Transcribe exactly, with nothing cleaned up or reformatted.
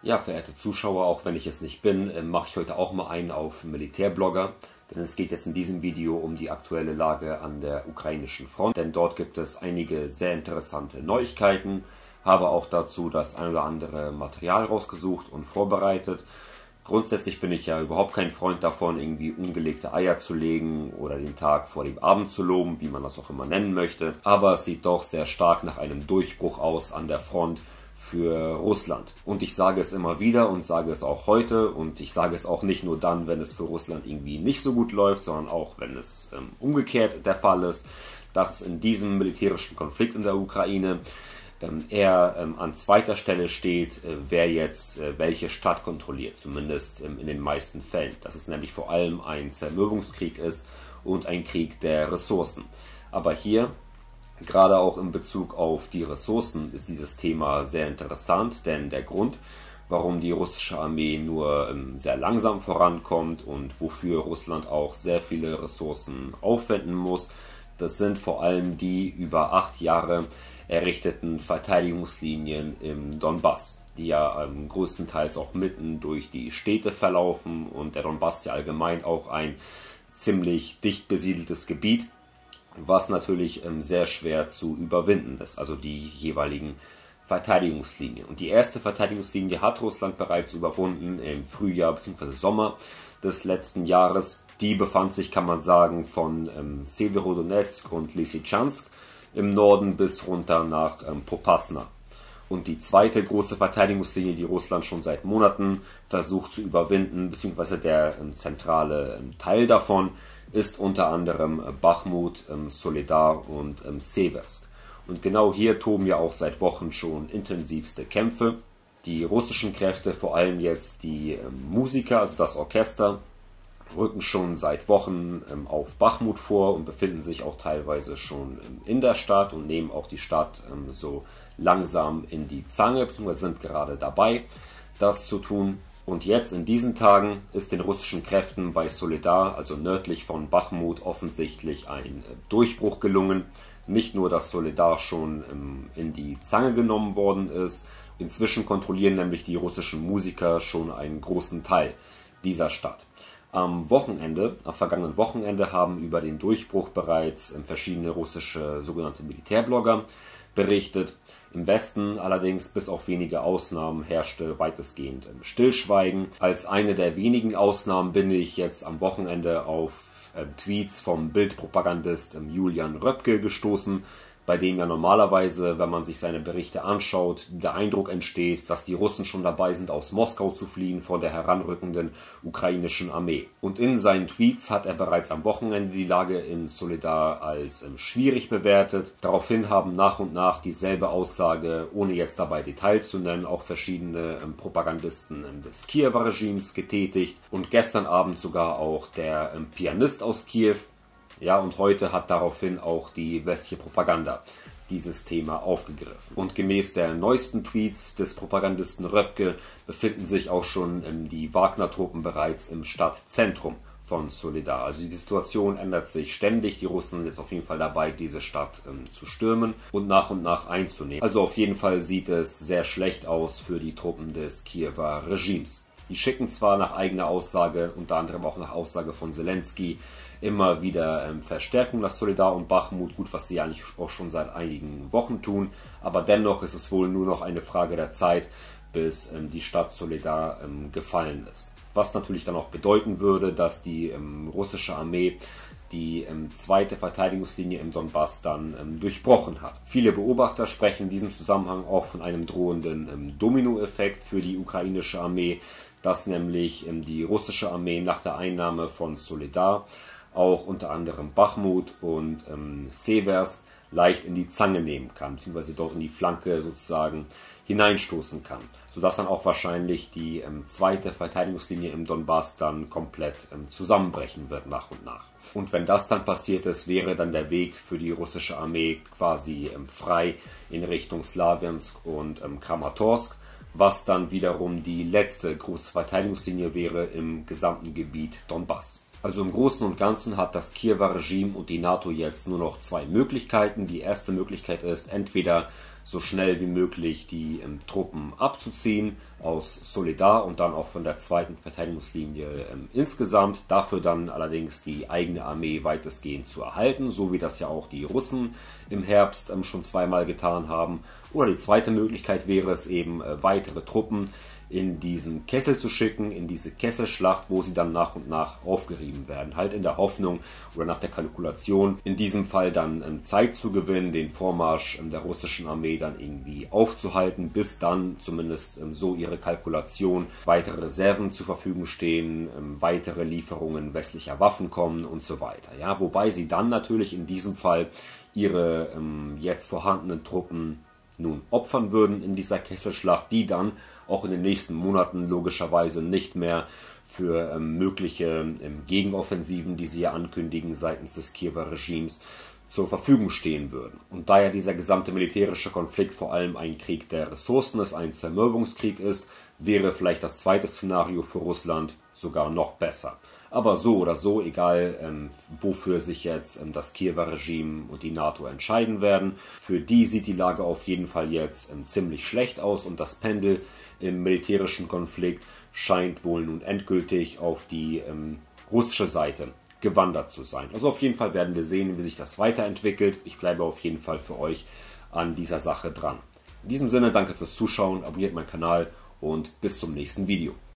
Ja, verehrte Zuschauer, auch wenn ich es nicht bin, mache ich heute auch mal einen auf Militärblogger, denn es geht jetzt in diesem Video um die aktuelle Lage an der ukrainischen Front, denn dort gibt es einige sehr interessante Neuigkeiten, habe auch dazu das ein oder andere Material rausgesucht und vorbereitet. Grundsätzlich bin ich ja überhaupt kein Freund davon, irgendwie ungelegte Eier zu legen oder den Tag vor dem Abend zu loben, wie man das auch immer nennen möchte, aber es sieht doch sehr stark nach einem Durchbruch aus an der Front für Russland. Und ich sage es immer wieder und sage es auch heute und ich sage es auch nicht nur dann, wenn es für Russland irgendwie nicht so gut läuft, sondern auch, wenn es ähm, umgekehrt der Fall ist, dass es in diesem militärischen Konflikt in der Ukraine ähm, eher ähm, an zweiter Stelle steht, äh, wer jetzt äh, welche Stadt kontrolliert, zumindest ähm, in den meisten Fällen. Dass es nämlich vor allem ein Zermürbungskrieg ist und ein Krieg der Ressourcen. Aber hier, gerade auch in Bezug auf die Ressourcen, ist dieses Thema sehr interessant, denn der Grund, warum die russische Armee nur ähm, sehr langsam vorankommt und wofür Russland auch sehr viele Ressourcen aufwenden muss, das sind vor allem die über acht Jahre errichteten Verteidigungslinien im Donbass, die ja ähm, größtenteils auch mitten durch die Städte verlaufen und der Donbass ja allgemein auch ein ziemlich dicht besiedeltes Gebiet, was natürlich ähm, sehr schwer zu überwinden ist, also die jeweiligen Verteidigungslinien. Und die erste Verteidigungslinie hat Russland bereits überwunden im Frühjahr bzw. Sommer des letzten Jahres. Die befand sich, kann man sagen, von ähm, Severodonetsk und Lysychansk im Norden bis runter nach ähm, Popasna. Und die zweite große Verteidigungslinie, die Russland schon seit Monaten versucht zu überwinden, beziehungsweise der ähm, zentrale ähm, Teil davon, ist unter anderem Bachmut, ähm, Soledar und ähm, Seversk. Und genau hier toben ja auch seit Wochen schon intensivste Kämpfe. Die russischen Kräfte, vor allem jetzt die ähm, Musiker, also das Orchester, rücken schon seit Wochen ähm, auf Bachmut vor und befinden sich auch teilweise schon ähm, in der Stadt und nehmen auch die Stadt ähm, so langsam in die Zange, beziehungsweise sind gerade dabei, das zu tun. Und jetzt in diesen Tagen ist den russischen Kräften bei Soledar, also nördlich von Bachmut, offensichtlich ein Durchbruch gelungen. Nicht nur, dass Soledar schon in die Zange genommen worden ist, inzwischen kontrollieren nämlich die russischen Musiker schon einen großen Teil dieser Stadt. Am Wochenende, am vergangenen Wochenende haben über den Durchbruch bereits verschiedene russische sogenannte Militärblogger berichtet. Im Westen allerdings, bis auf wenige Ausnahmen, herrschte weitestgehend Stillschweigen. Als eine der wenigen Ausnahmen bin ich jetzt am Wochenende auf äh, Tweets vom Bildpropagandist äh, Julian Röpke gestoßen, bei dem ja normalerweise, wenn man sich seine Berichte anschaut, der Eindruck entsteht, dass die Russen schon dabei sind, aus Moskau zu fliehen vor der heranrückenden ukrainischen Armee. Und in seinen Tweets hat er bereits am Wochenende die Lage in Soledar als ähm, schwierig bewertet. Daraufhin haben nach und nach dieselbe Aussage, ohne jetzt dabei Details zu nennen, auch verschiedene ähm, Propagandisten ähm, des Kiewer Regimes getätigt und gestern Abend sogar auch der ähm, Pianist aus Kiew. Ja, und heute hat daraufhin auch die westliche Propaganda dieses Thema aufgegriffen. Und gemäß der neuesten Tweets des Propagandisten Röpke befinden sich auch schon ähm, die Wagner-Truppen bereits im Stadtzentrum von Soledar. Also die Situation ändert sich ständig. Die Russen sind jetzt auf jeden Fall dabei, diese Stadt ähm, zu stürmen und nach und nach einzunehmen. Also auf jeden Fall sieht es sehr schlecht aus für die Truppen des Kiewer Regimes. Die schicken zwar nach eigener Aussage, unter anderem auch nach Aussage von Zelensky, immer wieder ähm, Verstärkung nach Soledar und Bachmut, gut, was sie eigentlich auch schon seit einigen Wochen tun, aber dennoch ist es wohl nur noch eine Frage der Zeit, bis ähm, die Stadt Soledar ähm, gefallen ist. Was natürlich dann auch bedeuten würde, dass die ähm, russische Armee die ähm, zweite Verteidigungslinie im Donbass dann ähm, durchbrochen hat. Viele Beobachter sprechen in diesem Zusammenhang auch von einem drohenden ähm, Dominoeffekt für die ukrainische Armee, dass nämlich ähm, die russische Armee nach der Einnahme von Soledar auch unter anderem Bachmut und ähm, Seversk leicht in die Zange nehmen kann, beziehungsweise dort in die Flanke sozusagen hineinstoßen kann, sodass dann auch wahrscheinlich die ähm, zweite Verteidigungslinie im Donbass dann komplett ähm, zusammenbrechen wird nach und nach. Und wenn das dann passiert ist, wäre dann der Weg für die russische Armee quasi ähm, frei in Richtung Slawiansk und ähm, Kramatorsk, was dann wiederum die letzte große Verteidigungslinie wäre im gesamten Gebiet Donbass. Also im Großen und Ganzen hat das Kiewer Regime und die NATO jetzt nur noch zwei Möglichkeiten. Die erste Möglichkeit ist, entweder so schnell wie möglich die ähm, Truppen abzuziehen aus Solidar und dann auch von der zweiten Verteidigungslinie ähm, insgesamt. Dafür dann allerdings die eigene Armee weitestgehend zu erhalten, so wie das ja auch die Russen im Herbst ähm, schon zweimal getan haben. Oder die zweite Möglichkeit wäre es eben, äh, weitere Truppen in diesen Kessel zu schicken, in diese Kesselschlacht, wo sie dann nach und nach aufgerieben werden. Halt in der Hoffnung oder nach der Kalkulation, in diesem Fall dann ähm, Zeit zu gewinnen, den Vormarsch ähm, der russischen Armee dann irgendwie aufzuhalten, bis dann zumindest ähm, so ihre Kalkulation weitere Reserven zur Verfügung stehen, ähm, weitere Lieferungen westlicher Waffen kommen und so weiter. Ja, wobei sie dann natürlich in diesem Fall ihre ähm, jetzt vorhandenen Truppen nun opfern würden in dieser Kesselschlacht, die dann auch in den nächsten Monaten logischerweise nicht mehr für ähm, mögliche ähm, Gegenoffensiven, die sie ja ankündigen seitens des Kiewer Regimes, zur Verfügung stehen würden. Und da ja dieser gesamte militärische Konflikt vor allem ein Krieg der Ressourcen ist, ein Zermürbungskrieg ist, wäre vielleicht das zweite Szenario für Russland sogar noch besser. Aber so oder so, egal ähm, wofür sich jetzt ähm, das Kiewer Regime und die NATO entscheiden werden, für die sieht die Lage auf jeden Fall jetzt ähm, ziemlich schlecht aus und das Pendel im militärischen Konflikt scheint wohl nun endgültig auf die ähm, russische Seite gewandert zu sein. Also auf jeden Fall werden wir sehen, wie sich das weiterentwickelt. Ich bleibe auf jeden Fall für euch an dieser Sache dran. In diesem Sinne, danke fürs Zuschauen, abonniert meinen Kanal und bis zum nächsten Video.